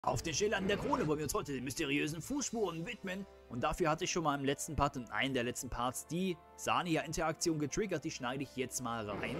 Auf den Schildern der Krone wollen wir uns heute den mysteriösen Fußspuren widmen. Und dafür hatte ich schon mal im letzten Part, in einem der letzten Parts, die Sania-Interaktion getriggert. Die schneide ich jetzt mal rein.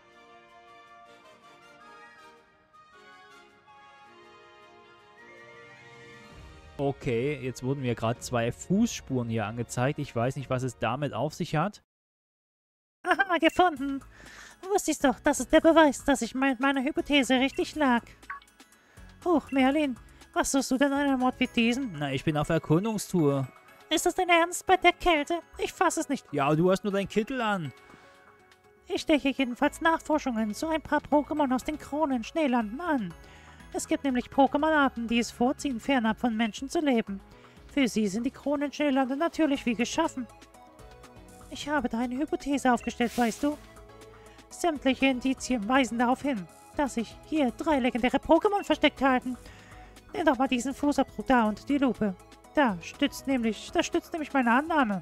Okay, jetzt wurden mir gerade 2 Fußspuren hier angezeigt. Ich weiß nicht, was es damit auf sich hat. Aha, gefunden. Wusste ich doch, das ist der Beweis, dass ich mit meiner Hypothese richtig lag. Huch, Merlin, was suchst du denn an einem Ort wie diesen? Na, ich bin auf Erkundungstour. Ist das dein Ernst bei der Kälte? Ich fasse es nicht. Ja, du hast nur deinen Kittel an. Ich steche jedenfalls Nachforschungen zu ein paar Pokémon aus den Kronen-Schneelanden an. Es gibt nämlich Pokémon-Arten, die es vorziehen, fernab von Menschen zu leben. Für sie sind die Kronen-Schneelande natürlich wie geschaffen. Ich habe da eine Hypothese aufgestellt, weißt du? Sämtliche Indizien weisen darauf hin, dass sich hier 3 legendäre Pokémon versteckt halten. Nimm doch mal diesen Fußabdruck da und die Lupe. Das stützt nämlich meine Annahme.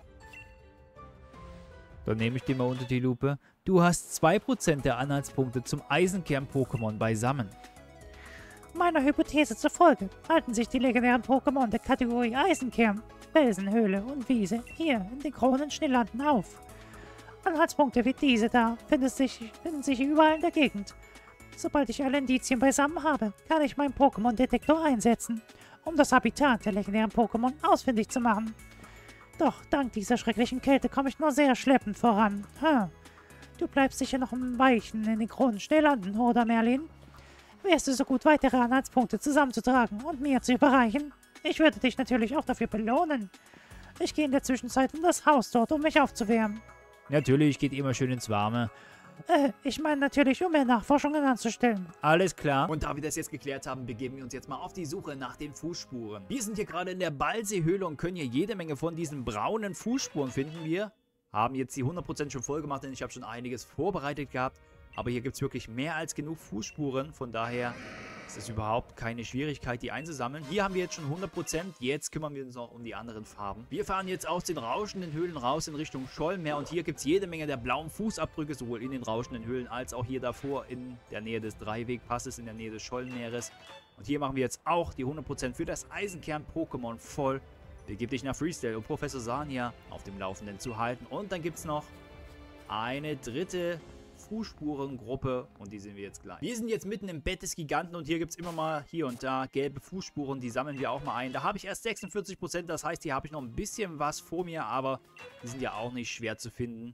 Dann nehme ich den mal unter die Lupe. Du hast 2% der Anhaltspunkte zum Eisenkern-Pokémon beisammen. Meiner Hypothese zufolge halten sich die legendären Pokémon der Kategorie Eisenkern, Felsenhöhle und Wiese hier in den Kronen-Schneelanden auf. Anhaltspunkte wie diese da finden sich überall in der Gegend. Sobald ich alle Indizien beisammen habe, kann ich meinen Pokémon-Detektor einsetzen, um das Habitat der legendären Pokémon ausfindig zu machen. Doch dank dieser schrecklichen Kälte komme ich nur sehr schleppend voran. Du bleibst sicher noch im Weichen in den Kronen-Schneelanden, oder Merlin? Wärst du so gut, weitere Anhaltspunkte zusammenzutragen und mir zu überreichen? Ich würde dich natürlich auch dafür belohnen. Ich gehe in der Zwischenzeit in das Haus dort, um mich aufzuwärmen. Natürlich, geht immer schön ins Warme. Ich meine natürlich, um mehr Nachforschungen anzustellen. Alles klar. Und da wir das jetzt geklärt haben, begeben wir uns jetzt mal auf die Suche nach den Fußspuren. Wir sind hier gerade in der Ballseehöhle und können hier jede Menge von diesen braunen Fußspuren finden. Wir haben jetzt die 100% schon voll gemacht, denn ich habe schon einiges vorbereitet gehabt. Aber hier gibt es wirklich mehr als genug Fußspuren. Von daher ist es überhaupt keine Schwierigkeit, die einzusammeln. Hier haben wir jetzt schon 100%. Jetzt kümmern wir uns noch um die anderen Farben. Wir fahren jetzt aus den rauschenden Höhlen raus in Richtung Schollmeer. Und hier gibt es jede Menge der blauen Fußabdrücke, sowohl in den rauschenden Höhlen als auch hier davor in der Nähe des Dreiwegpasses, in der Nähe des Schollmeeres. Und hier machen wir jetzt auch die 100% für das Eisenkern-Pokémon voll. Begib dich nach Freestyle, um Professor Sania auf dem Laufenden zu halten. Und dann gibt es noch eine dritte Fußspurengruppe und die sehen wir jetzt gleich. Wir sind jetzt mitten im Bett des Giganten und hier gibt es immer mal hier und da gelbe Fußspuren, die sammeln wir auch mal ein. Da habe ich erst 46%, das heißt, hier habe ich noch ein bisschen was vor mir, aber die sind ja auch nicht schwer zu finden.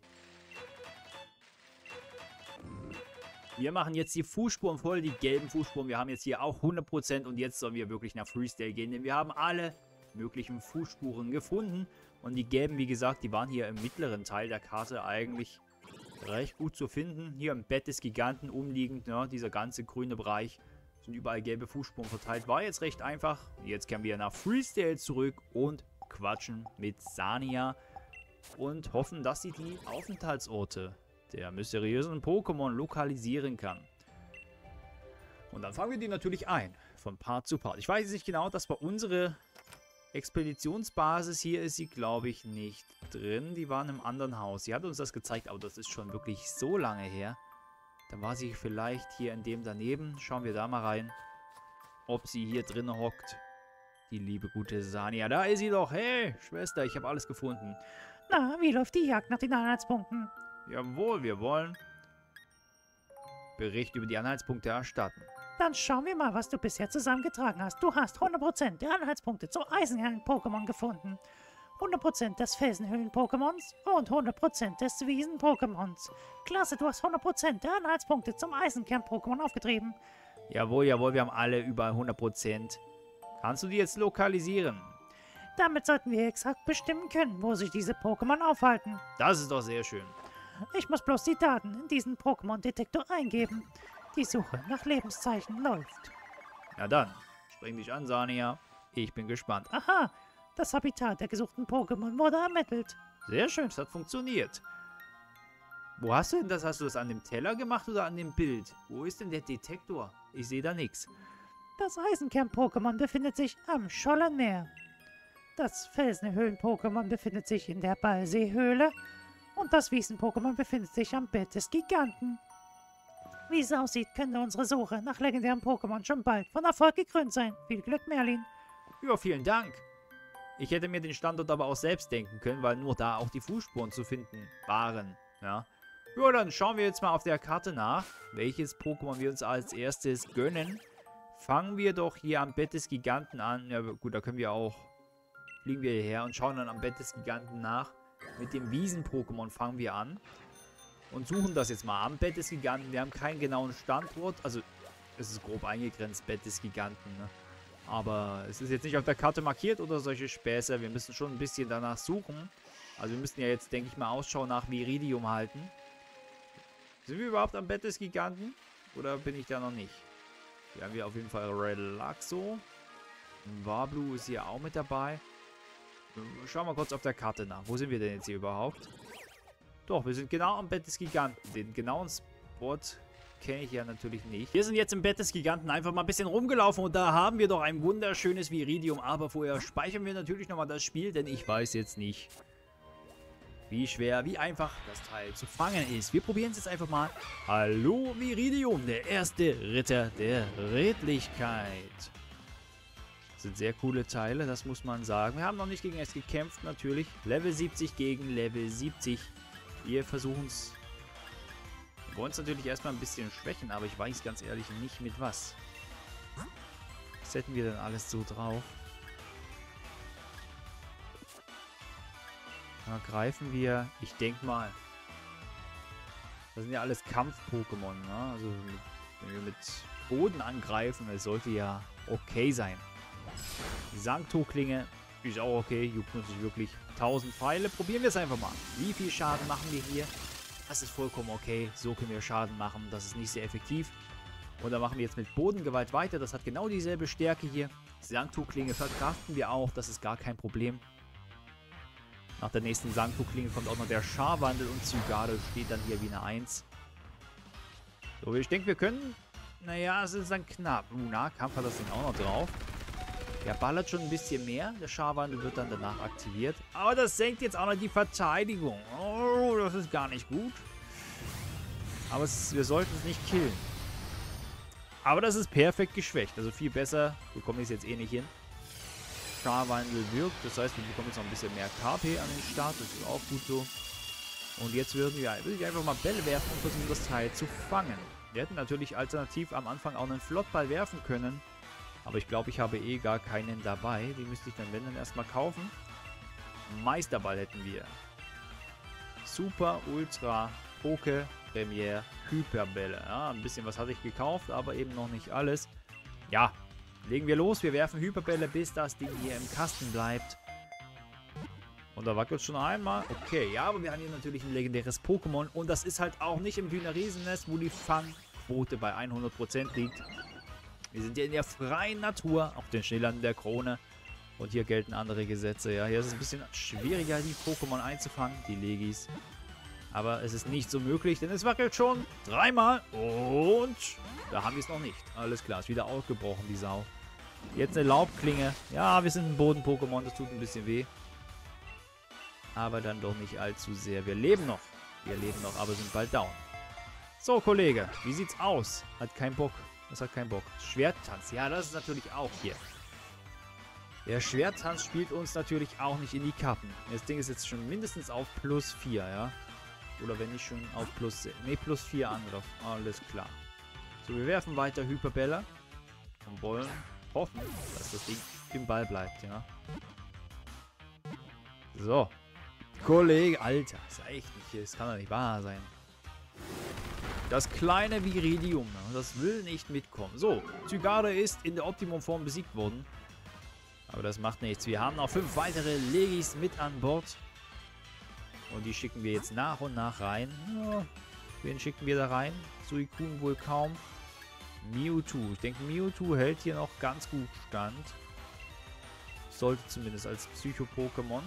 Wir machen jetzt die Fußspuren voll, die gelben Fußspuren. Wir haben jetzt hier auch 100% und jetzt sollen wir wirklich nach Freestyle gehen, denn wir haben alle möglichen Fußspuren gefunden. Und die gelben, wie gesagt, die waren hier im mittleren Teil der Karte eigentlich recht gut zu finden. Hier im Bett des Giganten umliegend, ne, dieser ganze grüne Bereich, sind überall gelbe Fußspuren verteilt. War jetzt recht einfach. Jetzt kehren wir nach Freestyle zurück und quatschen mit Sania und hoffen, dass sie die Aufenthaltsorte der mysteriösen Pokémon lokalisieren kann. Und dann fangen wir die natürlich ein, von Part zu Part. Ich weiß nicht genau, dass bei unsere Expeditionsbasis hier ist sie, glaube ich, nicht drin. Die war in einem anderen Haus. Sie hat uns das gezeigt, aber das ist schon wirklich so lange her. Dann war sie vielleicht hier in dem daneben. Schauen wir da mal rein, ob sie hier drin hockt. Die liebe gute Sania. Da ist sie doch. Hey, Schwester, ich habe alles gefunden. Na, wie läuft die Jagd nach den Anhaltspunkten? Jawohl, wir wollen Bericht über die Anhaltspunkte erstatten. Dann schauen wir mal, was du bisher zusammengetragen hast. Du hast 100% der Anhaltspunkte zu Eisenhöhlen-Pokémon gefunden, 100% des Felsenhöhlen-Pokémons und 100% des Wiesen-Pokémons. Klasse, du hast 100% der Anhaltspunkte zum Eisenkern-Pokémon aufgetrieben. Jawohl, jawohl, wir haben alle überall 100%. Kannst du die jetzt lokalisieren? Damit sollten wir exakt bestimmen können, wo sich diese Pokémon aufhalten. Das ist doch sehr schön. Ich muss bloß die Daten in diesen Pokémon-Detektor eingeben. Die Suche nach Lebenszeichen läuft. Na dann, spring dich an, Sania. Ich bin gespannt. Aha, das Habitat der gesuchten Pokémon wurde ermittelt. Sehr schön, es hat funktioniert. Wo hast du denn das? Hast du das an dem Teller gemacht oder an dem Bild? Wo ist denn der Detektor? Ich sehe da nichts. Das Eisenkern-Pokémon befindet sich am Schollenmeer. Das Felsenhöhlen-Pokémon befindet sich in der Ballseehöhle. Und das Wiesen-Pokémon befindet sich am Bett des Giganten. Wie es aussieht, könnte unsere Suche nach legendären Pokémon schon bald von Erfolg gekrönt sein. Viel Glück, Merlin. Ja, vielen Dank. Ich hätte mir den Standort aber auch selbst denken können, weil nur da auch die Fußspuren zu finden waren. Ja, dann schauen wir jetzt mal auf der Karte nach, welches Pokémon wir uns als erstes gönnen. Fangen wir doch hier am Bett des Giganten an. Ja gut, da können wir auch... Fliegen wir hierher und schauen dann am Bett des Giganten nach. Mit dem Wiesen-Pokémon fangen wir an. Und suchen das jetzt mal am Bett des Giganten. Wir haben keinen genauen Standort. Also, es ist grob eingegrenzt, Bett des Giganten. Ne? Aber es ist jetzt nicht auf der Karte markiert oder solche Späße. Wir müssen schon ein bisschen danach suchen. Also, wir müssen ja jetzt, denke ich mal, Ausschau nach Viridium halten. Sind wir überhaupt am Bett des Giganten? Oder bin ich da noch nicht? Hier haben wir auf jeden Fall Relaxo. Wablu ist hier auch mit dabei. Schauen wir kurz auf der Karte nach. Wo sind wir denn jetzt hier überhaupt? Doch, wir sind genau am Bett des Giganten. Den genauen Spot kenne ich ja natürlich nicht. Wir sind jetzt im Bett des Giganten einfach mal ein bisschen rumgelaufen und da haben wir doch ein wunderschönes Viridium. Aber vorher speichern wir natürlich nochmal das Spiel, denn ich weiß jetzt nicht, wie schwer, wie einfach das Teil zu fangen ist. Wir probieren es jetzt einfach mal. Hallo Viridium, der erste Ritter der Redlichkeit. Das sind sehr coole Teile, das muss man sagen. Wir haben noch nicht gegen es gekämpft, natürlich. Level 70 gegen Level 70. Wir versuchen es. Wir wollen es natürlich erstmal ein bisschen schwächen, aber ich weiß ganz ehrlich nicht mit was. Was hätten wir denn alles so drauf? Da greifen wir, ich denke mal. Das sind ja alles Kampf-Pokémon, ne? Also wenn wir mit Boden angreifen, das sollte ja okay sein. Die Sankto-Klinge ist auch okay, juckt uns nicht wirklich. 1000 Pfeile, probieren wir es einfach mal. Wie viel Schaden machen wir hier? Das ist vollkommen okay, so können wir Schaden machen, das ist nicht sehr effektiv. Und dann machen wir jetzt mit Bodengewalt weiter, das hat genau dieselbe Stärke hier. Die Sankto-Klinge verkraften wir auch, das ist gar kein Problem. Nach der nächsten Sankto-Klinge kommt auch noch der Scharwandel und Zygarde steht dann hier wie eine 1. So, ich denke, wir können... Naja, es ist dann knapp. Nahkampf hat das Ding auch noch drauf. Der ballert schon ein bisschen mehr. Der Scharwandel wird dann danach aktiviert. Aber das senkt jetzt auch noch die Verteidigung. Oh, das ist gar nicht gut. Aber wir sollten es nicht killen. Aber das ist perfekt geschwächt. Also viel besser bekomme ich es jetzt eh nicht hin. Scharwandel wirkt. Das heißt, wir bekommen jetzt noch ein bisschen mehr KP an den Start. Das ist auch gut so. Und jetzt würde ich einfach mal Bälle werfen und versuchen, das Teil zu fangen. Wir hätten natürlich alternativ am Anfang auch einen Flottball werfen können. Aber ich glaube, ich habe eh gar keinen dabei. Die müsste ich dann, wenn, dann erstmal kaufen. Meisterball hätten wir. Super, Ultra, Poke, Premiere, Hyperbälle. Ja, ein bisschen was hatte ich gekauft, aber eben noch nicht alles. Ja, legen wir los. Wir werfen Hyperbälle, bis das Ding hier im Kasten bleibt. Und da wackelt schon einmal. Okay, ja, aber wir haben hier natürlich ein legendäres Pokémon. Und das ist halt auch nicht im Dünner-Riesennest, wo die Fangquote bei 100% liegt. Wir sind ja in der freien Natur, auf den Schneelanden der Krone. Und hier gelten andere Gesetze. Ja, hier ist es ein bisschen schwieriger, die Pokémon einzufangen, die Legis. Aber es ist nicht so möglich, denn es wackelt schon dreimal. Und da haben wir es noch nicht. Alles klar, ist wieder aufgebrochen, die Sau. Jetzt eine Laubklinge. Ja, wir sind ein Boden-Pokémon, das tut ein bisschen weh. Aber dann doch nicht allzu sehr. Wir leben noch. Wir leben noch, aber sind bald down. So, Kollege, wie sieht's aus? Hat keinen Bock. Das hat keinen Bock. Schwerttanz. Ja, das ist natürlich auch hier. Der Schwerttanz spielt uns natürlich auch nicht in die Karten. Das Ding ist jetzt schon mindestens auf plus 4, ja. Oder wenn nicht schon auf plus... Ne, plus 4 Angriff. Alles klar. So, wir werfen weiter Hyperbälle. Und wollen hoffen, dass das Ding im Ball bleibt, ja. So. Kollege, Alter. Das ist echt nicht... Das kann doch nicht wahr sein. Das kleine Viridium, das will nicht mitkommen. So, Zygarde ist in der Optimum-Form besiegt worden. Aber das macht nichts. Wir haben noch 5 weitere Legis mit an Bord. Und die schicken wir jetzt nach und nach rein. Ja, wen schicken wir da rein? Suicune wohl kaum. Mewtwo. Ich denke, Mewtwo hält hier noch ganz gut stand. Sollte zumindest als Psycho-Pokémon.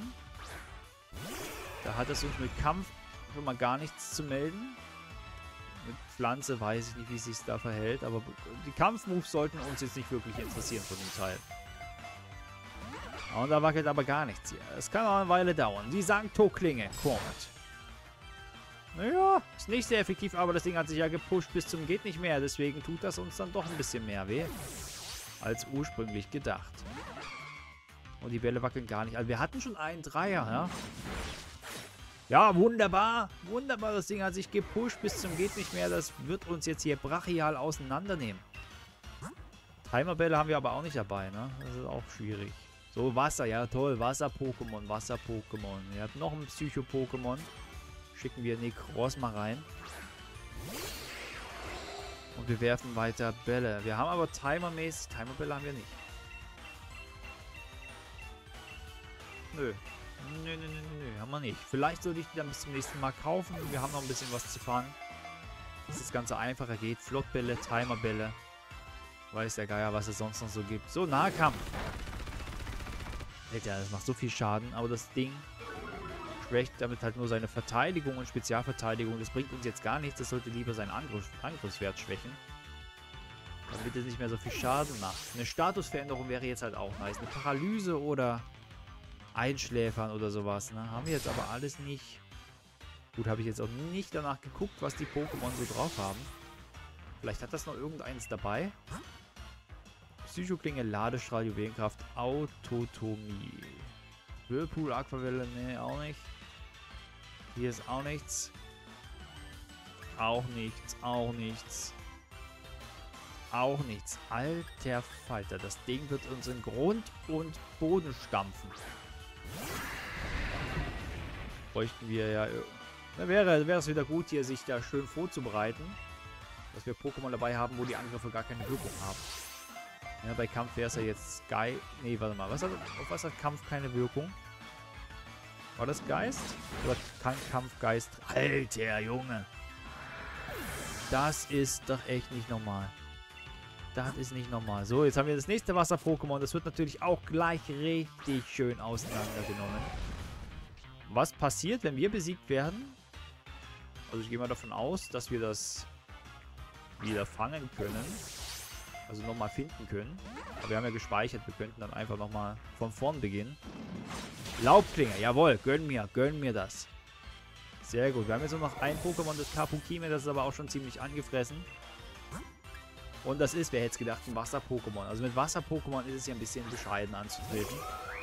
Da hat es uns mit Kampf schon mal gar nichts zu melden. Mit Pflanze weiß ich nicht, wie es sich da verhält, aber die Kampfmoves sollten uns jetzt nicht wirklich interessieren von dem Teil. Und da wackelt aber gar nichts hier. Es kann auch eine Weile dauern. Die Sankto-Klinge kommt. Naja, ist nicht sehr effektiv, aber das Ding hat sich ja gepusht bis zum geht nicht mehr. Deswegen tut das uns dann doch ein bisschen mehr weh, als ursprünglich gedacht. Und die Bälle wackeln gar nicht. Also wir hatten schon einen Dreier, ja. Ja, wunderbar. Wunderbar, das Ding hat sich gepusht bis zum geht nicht mehr. Das wird uns jetzt hier brachial auseinandernehmen. Timerbälle haben wir aber auch nicht dabei, ne? Das ist auch schwierig. So, Wasser, ja toll. Wasser-Pokémon, Wasser-Pokémon. Wir hatten noch ein Psycho-Pokémon. Schicken wir Necrozma rein. Und wir werfen weiter Bälle. Wir haben aber Timer-mäßig... Timerbälle haben wir nicht. Nö. Nö, haben wir nicht. Vielleicht sollte ich die dann bis zum nächsten Mal kaufen. Wir haben noch ein bisschen was zu fangen. Dass das Ganze einfacher geht. Flottbälle, Timerbälle. Weiß der Geier, was es sonst noch so gibt. So, Nahkampf. Alter, das macht so viel Schaden. Aber das Ding schwächt damit halt nur seine Verteidigung und Spezialverteidigung. Das bringt uns jetzt gar nichts. Das sollte lieber seinen Angriffswert schwächen. Damit es nicht mehr so viel Schaden macht. Eine Statusveränderung wäre jetzt halt auch nice. Eine Paralyse oder Einschläfern oder sowas. Ne? Haben wir jetzt aber alles nicht. Gut, habe ich jetzt auch nicht danach geguckt, was die Pokémon so drauf haben. Vielleicht hat das noch irgendeins dabei. Psychoklinge, Ladestrahl, Juwelenkraft, Autotomie. Whirlpool, Aquavelle, ne, auch nicht. Hier ist auch nichts. Auch nichts, auch nichts. Auch nichts. Alter Falter, das Ding wird uns in Grund und Boden stampfen. Bräuchten wir ja... Da wäre es wieder gut, hier sich da schön vorzubereiten. Dass wir Pokémon dabei haben, wo die Angriffe gar keine Wirkung haben. Ja, bei Kampf wäre es ja jetzt Sky... Nee, warte mal. Auf was hat Kampf keine Wirkung? War das Geist? Oder kann Kampf Geist... Alter, Junge! Das ist doch echt nicht normal. Das ist nicht normal. So, jetzt haben wir das nächste Wasser-Pokémon. Das wird natürlich auch gleich richtig schön auseinandergenommen. Was passiert, wenn wir besiegt werden? Also ich gehe mal davon aus, dass wir das wieder fangen können. Also nochmal finden können. Aber wir haben ja gespeichert. Wir könnten dann einfach nochmal von vorn beginnen. Laubklinge, jawohl. Gönn mir das. Sehr gut. Wir haben jetzt nur noch ein Pokémon, das Kapukime. Das ist aber auch schon ziemlich angefressen. Und das ist, wer hätte es gedacht, ein Wasser-Pokémon. Also mit Wasser-Pokémon ist es ja ein bisschen bescheiden anzutreten.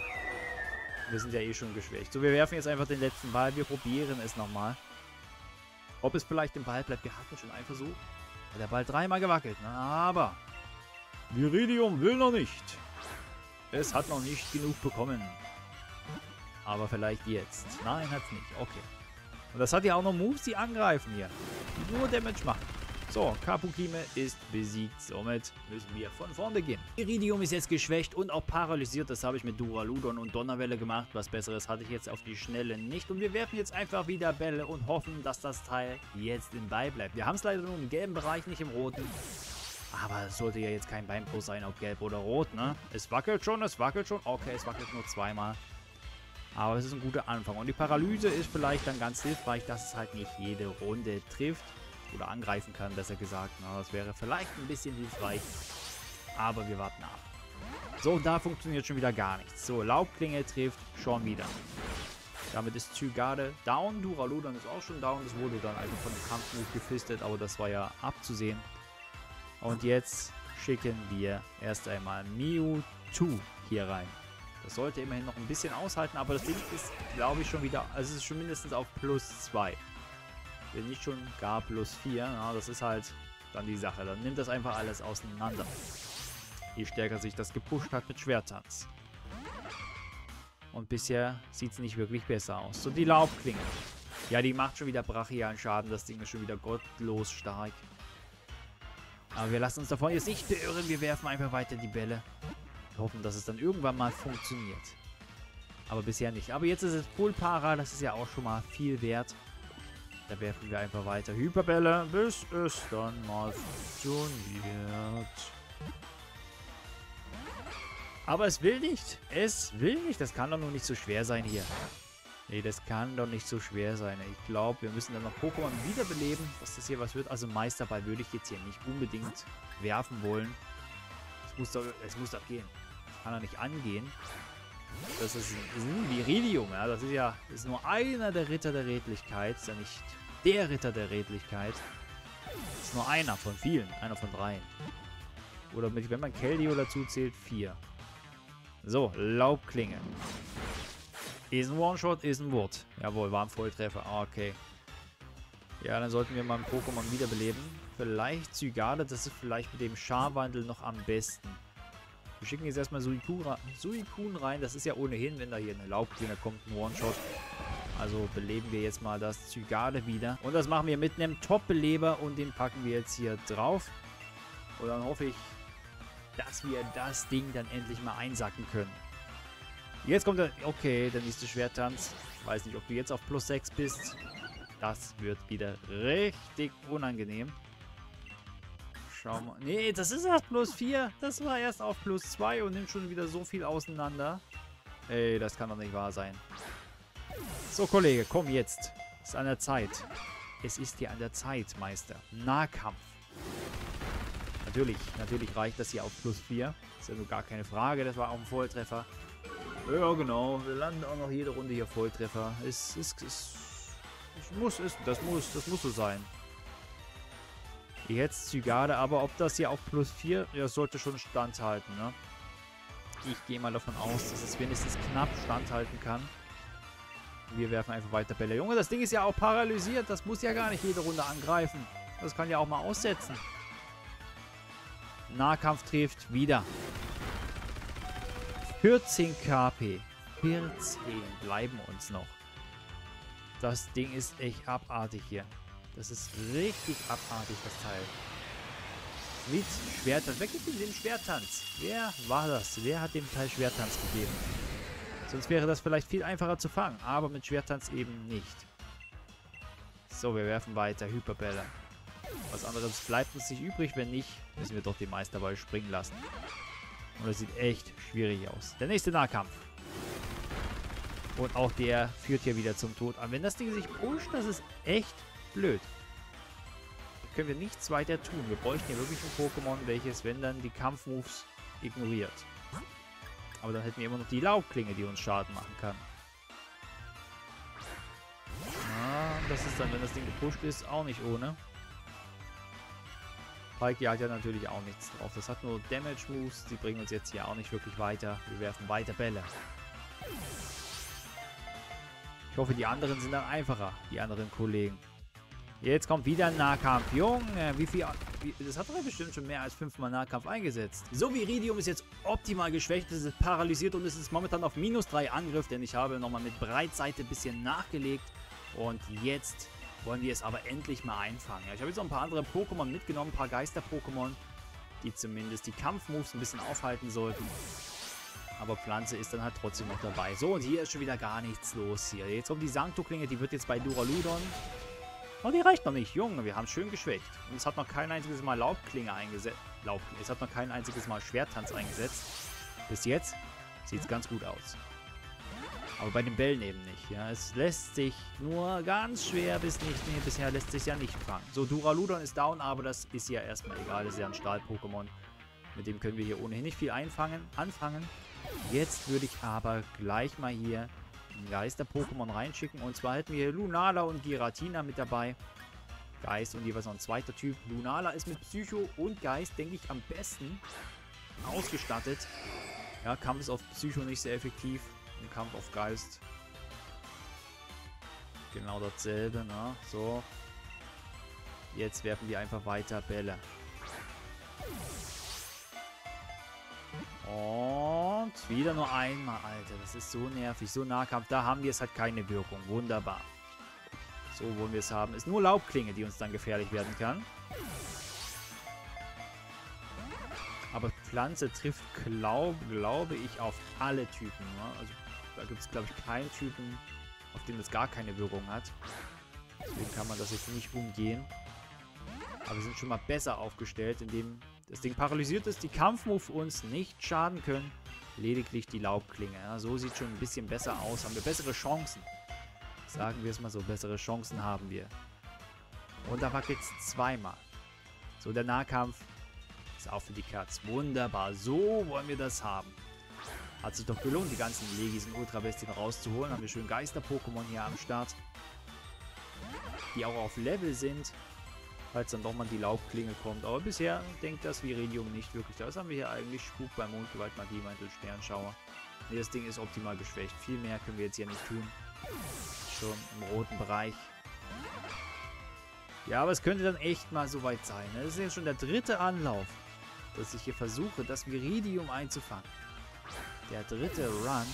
Wir sind ja eh schon geschwächt. So, wir werfen jetzt einfach den letzten Ball. Wir probieren es nochmal. Ob es vielleicht im Ball bleibt. Wir hatten schon einen Versuch. Hat der Ball dreimal gewackelt. Ne? Aber Viridium will noch nicht. Es hat noch nicht genug bekommen. Aber vielleicht jetzt. Nein, hat es nicht. Okay. Und das hat ja auch noch Moves, die angreifen hier. Die nur Damage machen. So, Kapukime ist besiegt. Somit müssen wir von vorn beginnen. Iridium ist jetzt geschwächt und auch paralysiert. Das habe ich mit Duraludon und Donnerwelle gemacht. Was Besseres hatte ich jetzt auf die Schnelle nicht. Und wir werfen jetzt einfach wieder Bälle und hoffen, dass das Teil jetzt im Ball bleibt. Wir haben es leider nur im gelben Bereich, nicht im roten. Aber es sollte ja jetzt kein Beinbruch sein, ob gelb oder rot, ne? Es wackelt schon, es wackelt schon. Okay, es wackelt nur zweimal. Aber es ist ein guter Anfang. Und die Paralyse ist vielleicht dann ganz hilfreich, dass es halt nicht jede Runde trifft. Oder angreifen kann, besser gesagt. Na, das wäre vielleicht ein bisschen hilfreich. Aber wir warten ab. So, da funktioniert schon wieder gar nichts. So, Laubklinge trifft schon wieder. Damit ist Zygarde down. Duraludon ist auch schon down. Das wurde dann also von dem Kampfmove gefistet. Aber das war ja abzusehen. Und jetzt schicken wir erst einmal Mewtwo hier rein. Das sollte immerhin noch ein bisschen aushalten. Aber das Ding ist, glaube ich, schon wieder... Also es ist schon mindestens auf +2. Wenn nicht schon gar +4, ja, das ist halt dann die Sache. Dann nimmt das einfach alles auseinander. Je stärker sich das gepusht hat mit Schwertanz. Und bisher sieht es nicht wirklich besser aus. So, die Laubklinge. Ja, die macht schon wieder brachialen Schaden. Das Ding ist schon wieder gottlos stark. Aber wir lassen uns davon jetzt nicht beirren. Wir werfen einfach weiter die Bälle. Wir hoffen, dass es dann irgendwann mal funktioniert. Aber bisher nicht. Aber jetzt ist es Pulpara. Das ist ja auch schon mal viel wert. Da werfen wir einfach weiter Hyperbälle, bis es dann mal funktioniert. Aber es will nicht. Es will nicht. Das kann doch nur nicht so schwer sein hier. Nee, das kann doch nicht so schwer sein. Ich glaube, wir müssen dann noch Pokémon wiederbeleben, dass das hier was wird. Also Meisterball würde ich jetzt hier nicht unbedingt werfen wollen. Es muss doch gehen. Kann doch nicht angehen. Das ist ein Viridium, ja. Das ist nur einer der Ritter der Redlichkeit. Ist ja nicht der Ritter der Redlichkeit. Ist nur einer von vielen. Einer von 3. Oder mit, wenn man Keldeo dazu zählt, 4. So, Laubklinge. Ist ein One-Shot, ist ein Wort. Jawohl, war ein Volltreffer. Ah, okay. Ja, dann sollten wir mal ein Pokémon wiederbeleben. Vielleicht Zygarde, das ist vielleicht mit dem Scharwandel noch am besten. Wir schicken jetzt erstmal Suicune rein. Das ist ja ohnehin, wenn da hier eine Laubklinge kommt, ein One-Shot. Also beleben wir jetzt mal das Zygarde wieder. Und das machen wir mit einem Top-Beleber und den packen wir jetzt hier drauf. Und dann hoffe ich, dass wir das Ding dann endlich mal einsacken können. Jetzt kommt der... Okay, der nächste Schwerttanz. Weiß nicht, ob du jetzt auf plus 6 bist. Das wird wieder richtig unangenehm. Schau mal. Nee, das ist erst plus 4. Das war erst auf plus 2 und nimmt schon wieder so viel auseinander. Ey, das kann doch nicht wahr sein. So, Kollege, komm jetzt. Es ist an der Zeit. Es ist hier an der Zeit, Meister. Nahkampf. Natürlich reicht das hier auf plus 4. Ist ja nur gar keine Frage. Das war auch ein Volltreffer. Ja, genau. Wir landen auch noch jede Runde hier Volltreffer. Das muss so sein. Jetzt Zygarde, aber ob das hier auf plus 4, ja, sollte schon standhalten, ne? Ich gehe mal davon aus, dass es wenigstens knapp standhalten kann. Wir werfen einfach weiter Bälle. Junge, das Ding ist ja auch paralysiert. Das muss ja gar nicht jede Runde angreifen. Das kann ja auch mal aussetzen. Nahkampf trifft wieder. 14 KP. 14 bleiben uns noch. Das Ding ist echt abartig hier. Das ist richtig abartig, das Teil. Mit Schwerttanz. Wer gibt denn den Schwerttanz? Wer war das? Wer hat dem Teil Schwerttanz gegeben? Sonst wäre das vielleicht viel einfacher zu fangen. Aber mit Schwerttanz eben nicht. So, wir werfen weiter. Hyperbälle. Was anderes bleibt uns nicht übrig. Wenn nicht, müssen wir doch den Meisterball springen lassen. Und das sieht echt schwierig aus. Der nächste Nahkampf. Und auch der führt hier wieder zum Tod an. Wenn das Ding sich pusht, das ist echt blöd. Da können wir nichts weiter tun. Wir bräuchten hier wirklich ein Pokémon, welches, wenn dann, die Kampfmoves ignoriert. Aber dann hätten wir immer noch die Laubklinge, die uns Schaden machen kann. Das ist dann, wenn das Ding gepusht ist, auch nicht ohne. Palkia hat ja natürlich auch nichts drauf. Das hat nur Damage Moves. Die bringen uns jetzt hier auch nicht wirklich weiter. Wir werfen weiter Bälle. Ich hoffe, die anderen sind dann einfacher, die anderen Kollegen. Jetzt kommt wieder ein Nahkampf. Junge, wie viel... Das hat doch bestimmt schon mehr als 5-mal Nahkampf eingesetzt. So, Viridium ist jetzt optimal geschwächt. Es ist paralysiert und es ist momentan auf -3 Angriff, denn ich habe nochmal mit Breitseite ein bisschen nachgelegt. Und jetzt wollen wir es aber endlich mal einfangen. Ja, ich habe jetzt noch ein paar andere Pokémon mitgenommen, ein paar Geister-Pokémon, die zumindest die Kampfmoves ein bisschen aufhalten sollten. Aber Pflanze ist dann halt trotzdem noch dabei. So, und hier ist schon wieder gar nichts los hier. Jetzt kommt die Sancto-Klinge, die wird jetzt bei Duraludon. Oh, die reicht noch nicht. Junge, wir haben es schön geschwächt. Und es hat noch kein einziges Mal Laubklinge eingesetzt. Es hat noch kein einziges Mal Schwerttanz eingesetzt. Bis jetzt sieht es ganz gut aus. Aber bei den Bällen eben nicht. Ja, es lässt sich nur ganz schwer bisher lässt sich ja nicht fangen. So, Duraludon ist down, aber das ist ja erstmal egal. Das ist ja ein Stahl-Pokémon. Mit dem können wir hier ohnehin nicht viel anfangen. Jetzt würde ich aber gleich mal hier ein Geister-Pokémon reinschicken. Und zwar hätten wir hier Lunala und Giratina mit dabei. Geist und jeweils noch ein zweiter Typ. Lunala ist mit Psycho und Geist, denke ich, am besten ausgestattet. Ja, Kampf ist auf Psycho nicht sehr effektiv. Im Kampf auf Geist genau dasselbe, ne? So. Jetzt werfen wir einfach weiter Bälle. Und wieder nur einmal, Alter. Das ist so nervig. So Nahkampf. Da haben wir es halt keine Wirkung. Wunderbar. So wollen wir es haben. Ist nur Laubklinge, die uns dann gefährlich werden kann. Aber Pflanze trifft, glaube ich, auf alle Typen. Ne? Also da gibt es, glaube ich, keinen Typen, auf den das gar keine Wirkung hat. Deswegen kann man das jetzt nicht umgehen. Aber wir sind schon mal besser aufgestellt, indem das Ding paralysiert ist, die Kampfmoves uns nicht schaden können. Lediglich die Laubklinge. Ja, so sieht schon ein bisschen besser aus. Haben wir bessere Chancen. Sagen wir es mal so, bessere Chancen haben wir. Und da wackelt es zweimal. So, der Nahkampf ist auch für die Katz. Wunderbar, so wollen wir das haben. Hat sich doch gelohnt, die ganzen Legis und Ultrabestien rauszuholen. Haben wir schön Geister-Pokémon hier am Start. die auch auf Level sind, falls dann doch mal die Laubklinge kommt. Aber bisher denkt das Viridium nicht wirklich. Das haben wir hier eigentlich. Spuk bei Mondgewalt, Magie, Mantel, Sternschauer. Ne, das Ding ist optimal geschwächt. Viel mehr können wir jetzt hier nicht tun. Schon im roten Bereich. Ja, aber es könnte dann echt mal soweit sein. Ne? Das ist ja schon der 3. Anlauf, dass ich hier versuche, das Viridium einzufangen. Der 3. Run.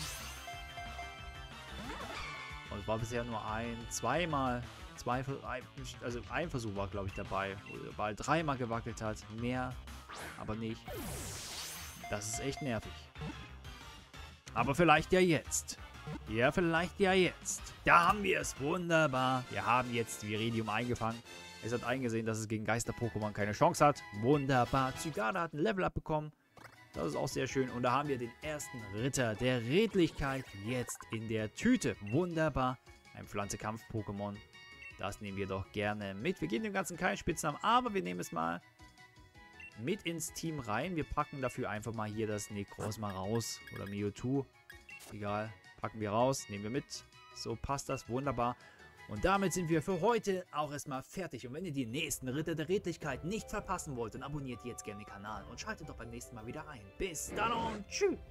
Und es war bisher nur zweimal, also ein Versuch war, glaube ich, dabei, wo der Ball 3-mal gewackelt hat. Mehr, aber nicht. Das ist echt nervig. Aber vielleicht ja jetzt. Ja, vielleicht ja jetzt. Da haben wir es. Wunderbar. Wir haben jetzt Viridium eingefangen. Es hat eingesehen, dass es gegen Geister-Pokémon keine Chance hat. Wunderbar. Zygarde hat ein Level-Up bekommen. Das ist auch sehr schön. Und da haben wir den ersten Ritter der Redlichkeit jetzt in der Tüte. Wunderbar. Ein Pflanze-Kampf-Pokémon. Das nehmen wir doch gerne mit. Wir geben dem Ganzen keinen Spitznamen, aber wir nehmen es mal mit ins Team rein. Wir packen dafür einfach mal hier das Necrozma raus. Oder Mewtwo. Egal. Packen wir raus. Nehmen wir mit. So passt das. Wunderbar. Und damit sind wir für heute auch erstmal fertig. Und wenn ihr die nächsten Ritter der Redlichkeit nicht verpassen wollt, dann abonniert jetzt gerne den Kanal und schaltet doch beim nächsten Mal wieder ein. Bis dann und tschüss.